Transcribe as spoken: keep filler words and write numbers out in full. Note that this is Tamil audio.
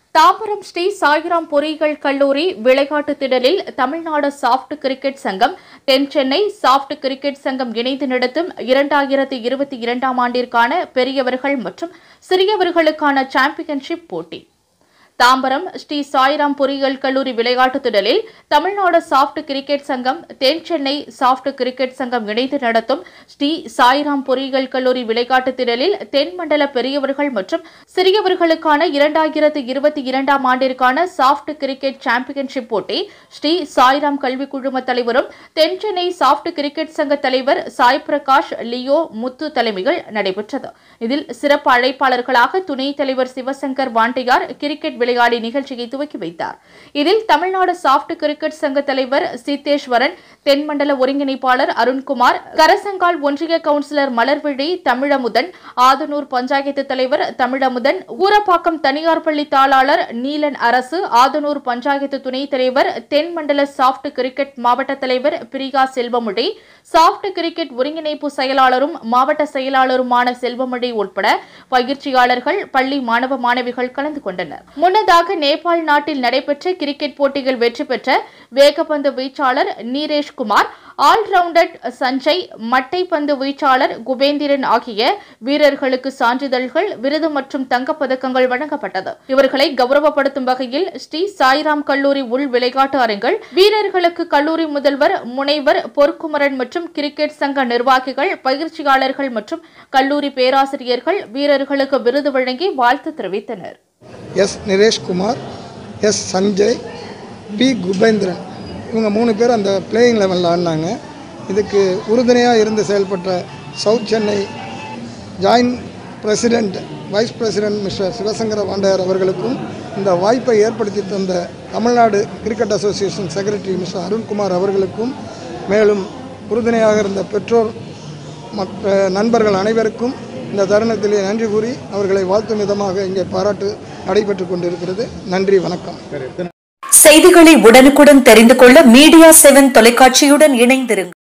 தாம்பரம் ஸ்ரீ சாய்ராம் பொறியியல் கல்லூரி விளையாட்டு திடலில் தமிழ்நாடு சாப்ட் கிரிக்கெட் சங்கம், தென் சென்னை சாப்ட் கிரிக்கெட் சங்கம் இணைந்து நடத்தும் இரண்டாயிரத்தி இருபத்தி இரண்டாம் ஆண்டிற்கான பெரியவர்கள் மற்றும் சிறியவர்களுக்கான சாம்பியன்ஷிப் போட்டி. தாம்பரம் ஸ்ரீ சாய்ராம் பொறியியல் கல்லூரி விளையாட்டு திடலில் தமிழ்நாடு சாப்ட் கிரிக்கெட் சங்கம், தென் சென்னை சாப்ட் கிரிக்கெட் சங்கம் இணைந்து நடத்தும் ஸ்ரீ சாய்ராம் பொறியியல் கல்லூரி விளையாட்டு திடலில் தென் மண்டல பெரியவர்கள் மற்றும் சிறியவர்களுக்கான இரண்டாயிரத்தி இருபத்தி இரண்டாம் ஆண்டிற்கான சாப்ட் கிரிக்கெட் சாம்பியன்ஷிப் போட்டி ஸ்ரீ சாய்ராம் கல்விக் குழும தலைவரும் தென் சென்னை சாப்ட் கிரிக்கெட் சங்க தலைவர் சாய் பிரகாஷ், லியோ, முத்து தலைமையில் நடைபெற்றது. இதில் சிறப்பு அழைப்பாளர்களாக துணைத் தலைவர் சிவசங்கர் வாண்டியார் கிரிக்கெட் விளையாடி நிகழ்ச்சியை துவக்கி வைத்தார். இதில் தமிழ்நாடு சாப்ட் கிரிக்கெட் சங்க தலைவர் சீதேஸ்வரன், தென்மண்டல ஒருங்கிணைப்பாளர் அருண்குமார், கரசங்கால் ஒன்றிய கவுன்சிலர் மலர்விழி, தமிழமுதன், ஆதனூர் பஞ்சாயத்து தலைவர் தமிழமுதன், ஊரப்பாக்கம் தனியார் பள்ளி தாளாளர் நீலன் அரசு, ஆதனூர் பஞ்சாயத்து துணைத் தலைவர், தென்மண்டல சாப்ட் கிரிக்கெட் மாவட்ட தலைவர் பிரியா செல்வமொழி, சாப்ட் கிரிக்கெட் ஒருங்கிணைப்பு செயலாளரும் மாவட்ட செயலாளருமான செல்வமொழி உட்பட பயிற்சியாளர்கள், பள்ளி மாணவ மாணவிகள் கலந்து கொண்டனர். முன்னதாக நேபாள் நாட்டில் நடைபெற்ற கிரிக்கெட் போட்டியில் வெற்றி பெற்ற வேகப்பந்து வீச்சாளர் நீரேஷ்குமார், ஆல்ரவுண்டர் சஞ்சய், மட்டைப்பந்து வீச்சாளர் குபேந்திரன் ஆகிய வீரர்களுக்கு சான்றிதழ்கள், விருது மற்றும் தங்கப்பதக்கங்கள் வழங்கப்பட்டது. இவர்களை கௌரவப்படுத்தும் வகையில் ஸ்ரீ சாய்ராம் கல்லூரி உள் விளையாட்டு அரங்கில் வீரர்களுக்கு கல்லூரி முதல்வர், முனைவர் பொற்குமரன் மற்றும் கிரிக்கெட் சங்க நிர்வாகிகள், பயிற்சியாளர்கள் மற்றும் கல்லூரி பேராசிரியர்கள் வீரர்களுக்கு விருது வழங்கி வாழ்த்து தெரிவித்தனர். S Nireshkumar, S Sanjay, P Kubendran இவங்க மூணு பேர் அந்த பிளேயிங் லெவலில் ஆடினாங்க. இதுக்கு உறுதுணையாக இருந்து செயல்பட்ட south Chennai joint president, vice president mister Sivasankara Vandaiyar அவர்களுக்கும், இந்த வாய்ப்பை ஏற்படுத்தி தந்த Tamil Nadu cricket association secretary mister Arunkumar அவர்களுக்கும், மேலும் உறுதுணையாக இருந்த பெற்றோர் மற்ற நண்பர்கள் அனைவருக்கும் இந்த தருணத்திலே நன்றி கூறி அவர்களை வாழ்த்தும் விதமாக இங்கே பாராட்டு நடைபெற்றுக் கொண்டிருக்கிறது. நன்றி, வணக்கம். செய்திகளை உடனுக்குடன் தெரிந்து கொள்ள மீடியா செவன் தொலைக்காட்சியுடன் இணைந்திருங்கள்.